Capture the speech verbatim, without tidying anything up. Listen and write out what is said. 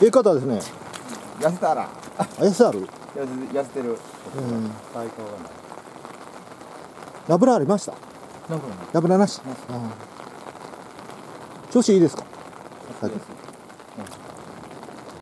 ええ方ですね。 痩せたら。 あ、痩せある。 痩せ痩せてる。 うん。 最高だな。 ラブラありました。 なんかね。 ラブラなし。 なしああ。調子いいですか。 安い安い。うん